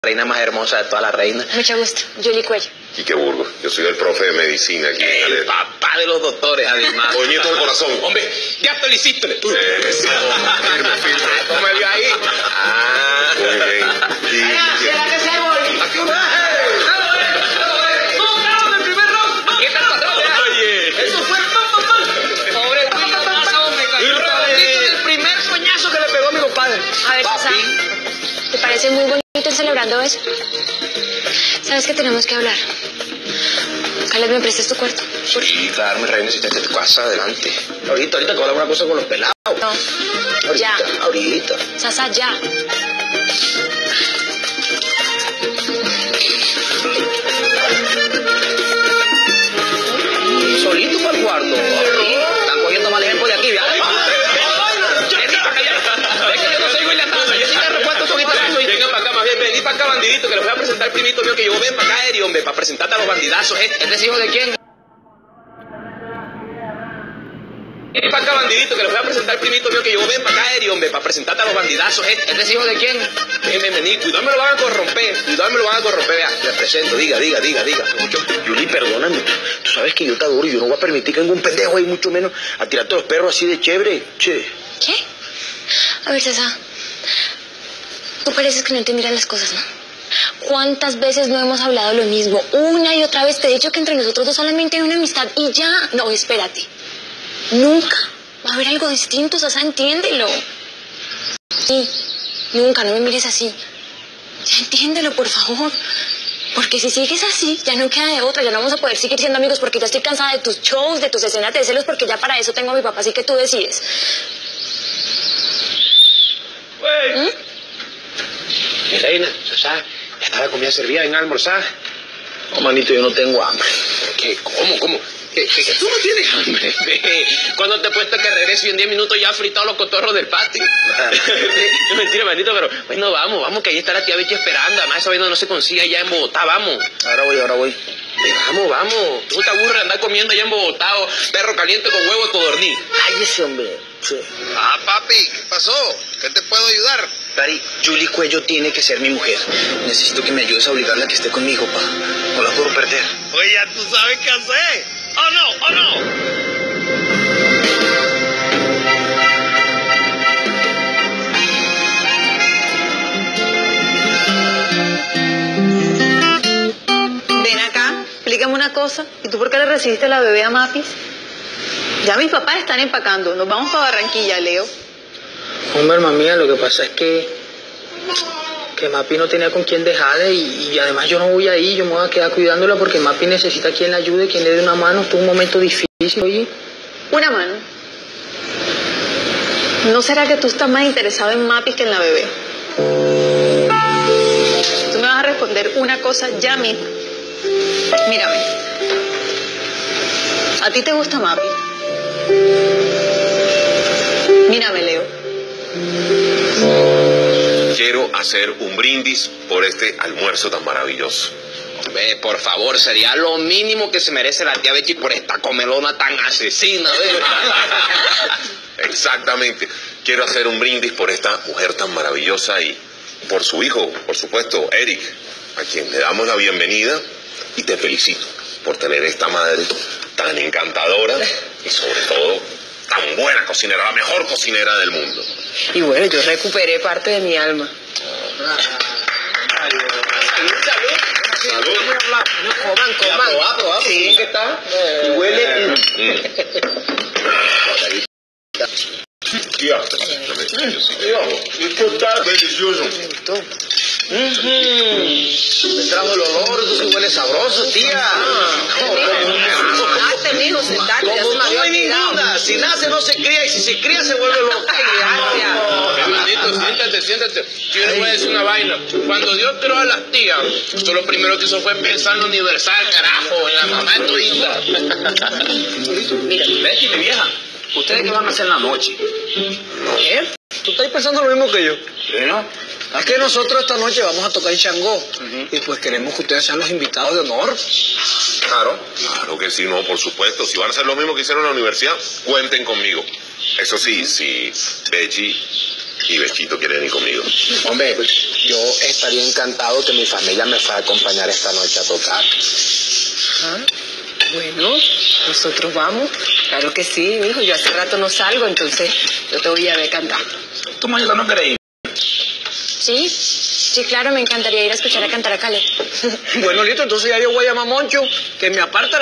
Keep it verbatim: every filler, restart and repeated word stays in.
reina más hermosa de todas las reinas. Mucho gusto, Julie Cuello. Y qué burgo, yo soy el profe de medicina aquí. El papá de los doctores, además. Coñito del corazón. Hombre, ya te lo hiciste. Eso, firme, firme. Toma el ahí. Ah. Muy bien. Y- ¿Será que se voy? Aquí un Oye, eso fue pobre y redondito del primer coñazo que le pegó a mi compadre. A ver, César, ¿te parece muy bonito ir celebrando eso? ¿Sabes que tenemos que hablar? Caleb, ¿me prestas tu cuarto? Sí, claro, mi reina, si te te casa adelante. Ahorita, ahorita que hablamos una cosa con los pelados. No, Ahorita, ya. ahorita. Sasa, ya. Solito para el cuarto. Están cogiendo mal ejemplo de aquí, ¿verdad? Venga para acá, más bien, vení para acá, bandidito, que les voy a presentar al primito mío que yo ven para acá, Eri, hombre, para presentarte a los bandidazos, ¿eh? ¿Este es hijo de quién? Ven para acá, bandidito, que les voy a presentar al primito mío que yo ven para acá, Eri, hombre, para presentarte a los bandidazos, ¿eh? ¿Este es hijo de quién? Ven, ven, vení, cuidado me lo van a corromper, cuidado me lo van a corromper, vea, les presento, diga, diga, diga, diga. Yuli, perdóname, tú sabes que yo te adoro y yo no voy a permitir que venga un pendejo ahí, mucho menos, a tirarte los perros así de chévere, che. ¿Qué? A ver, César, tú pareces que no entiendes las cosas, ¿no? ¿Cuántas veces no hemos hablado lo mismo? Una y otra vez te he dicho que entre nosotros dos solamente hay una amistad y ya. No, espérate. Nunca va a haber algo distinto, Sasa, entiéndelo. Sí, nunca, no me mires así. Ya entiéndelo, por favor. Porque si sigues así, ya no queda de otra, ya no vamos a poder seguir siendo amigos porque ya estoy cansada de tus shows, de tus escenas de celos, porque ya para eso tengo a mi papá, así que tú decides. ¿Mm? Mi reina, Sasa, ya está la comida servida, ven a almorzar. No, manito, yo no tengo hambre. ¿Qué? ¿Cómo? ¿Cómo? ¿Que, que, que tú no tienes hambre? ¿Cuándo te he puesto que regreso y en diez minutos ya has fritado los cotorros del patio? No, mentira, manito, pero bueno, vamos, vamos, que ahí está la tía Betty esperando. Además, esa vaina no se consigue allá en Bogotá, vamos. Ahora voy, ahora voy. Vamos, vamos. Tú te aburres de andar comiendo allá en Bogotá, o perro caliente con huevo de codorniz. Ay, ese hombre. Sí. Ah, papi, ¿qué pasó? ¿Qué te puedo ayudar? Dari, Julie Cuello tiene que ser mi mujer. Necesito que me ayudes a obligarla a que esté conmigo, pa. No la puedo perder. Oye, ya tú sabes qué hacer. ¿O no? ¿O no? Ven acá, explícame una cosa. ¿Y tú por qué le recibiste la bebé a Mapis? Ya mis papás están empacando. Nos vamos para Barranquilla, Leo. Hombre, hermana mía, lo que pasa es que que Mapi no tenía con quién dejarle y, y además yo no voy ahí, yo me voy a quedar cuidándola porque Mapi necesita quien la ayude, quien le dé una mano. Esto es un momento difícil, oye. Una mano. ¿No será que tú estás más interesado en Mapis que en la bebé? Tú me vas a responder una cosa ya mismo. Mírame. ¿A ti te gusta Mapi? Mírame, Leo. Quiero hacer un brindis por este almuerzo tan maravilloso. Hombre, por favor, sería lo mínimo que se merece la tía Betty por esta comelona tan asesina, ¿ves? Exactamente. Quiero hacer un brindis por esta mujer tan maravillosa y por su hijo, por supuesto, Eric, a quien le damos la bienvenida y te felicito por tener esta madre tan encantadora y sobre todo tan buena cocinera, la mejor cocinera del mundo. Y bueno, yo recuperé parte de mi alma. Salud. No, coman, coman. Sí, ¿qué está? Y huele. Tía, esto está delicioso. Me trajo el olor, eso sí huele sabroso, tía. Sentate, mijo, sentate. Ya se me Como había no hay olvidado. ninguna, si nace no se cría y si se cría se vuelve loca. Bendito, siéntate, siéntate. Yo les voy a decir una vaina. Cuando Dios creó a las tías, esto lo primero que hizo fue pensar en lo universal, carajo, en la mamá de tu hija. Mira, Betty, mi vieja, ¿ustedes qué van a hacer en la noche? ¿Qué? ¿Tú estás pensando lo mismo que yo? ¿Sí, no? Es que nosotros esta noche vamos a tocar en Xangó y pues queremos que ustedes sean los invitados de honor. Claro, claro que sí, no, por supuesto. Si van a hacer lo mismo que hicieron en la universidad, cuenten conmigo. Eso sí, si Betty y Bechito quiere venir conmigo. Hombre, yo estaría encantado que mi familia me fuera a acompañar esta noche a tocar. Ah, bueno, nosotros vamos. Claro que sí, hijo. Yo hace rato no salgo, entonces yo te voy a ver cantar. ¿Tú, Mayela, no querés ir? Sí, sí, claro, me encantaría ir a escuchar a cantar a Caleb. Bueno, listo, entonces ya yo voy a llamar a Moncho, que me aparta